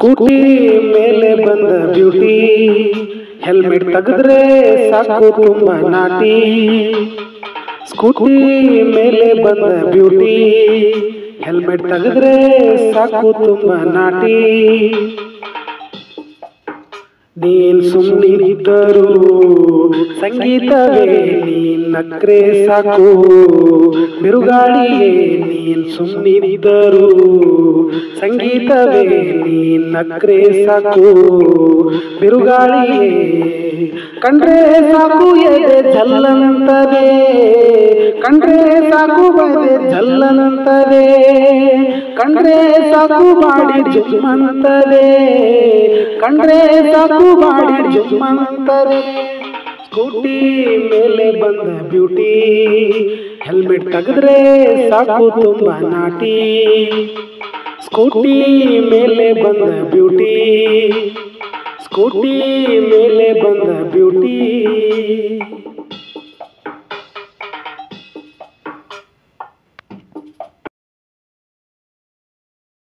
Scooty ಮೇಲೆ ಬಂದ beauty, helmet ತೆಗೆದ್ರೆ ಸಾಕು ತುಂಬ ನಾಟಿ. ಸ್ಕೂಟಿ ಮೇಲೆ ಬಂದ ಬ್ಯೂಟಿ, ಹೆಲ್ಮೆಟ್ ತೆಗೆದ್ರೆ ಸಾಕು ತುಂಬ ನಾಟಿ. ನೀನ್ ಸುಮ್ಮನಿದ್ದರು ಸಂಗೀತವೇ ನೀನ್ ನಕ್ರೆ ಸಾಕು ಬಿರುಗಾಳಿಯೇ. ನೀನ್ ಸುಮ್ಮನಿದ್ದರು ಸಂಗೀತವೇ ನೀನ್ ನಕ್ರೆ ಸಾಕು ಬಿರುಗಾಳಿಯೇ. ಕಂಡ್ರೆ ಸಾಕು ಎದೆ ಜಲ್ಲಂತದೆ, ಕಂಡ್ರೆ ಸಾಕು ಬದೆ ಜಲ್ಲಂತದೆ, ಕಂಡ್ರೆ ಸಾಕು ಮಾಡಿ ಜುಮ್ಮಂತದೆ, ಕಂಡ್ರೆ ಸಾಕು ಮಾಡಿ ಜುಮ್ಮಂತದೆ. ಸ್ಕೂಟಿ ಮೇಲೆ ಬಂದ ಬ್ಯೂಟಿ, ಹೆಲ್ಮೆಟ್ ತೆಗೆದ್ರೆ ಸಾಕು ತುಂಬ ನಾಟಿ. ಸ್ಕೂಟಿ ಮೇಲೆ ಬಂದ ಬ್ಯೂಟಿ, ಸ್ಕೂಟಿ ಮೇಲೆ ಬಂದ ಬ್ಯೂಟಿ.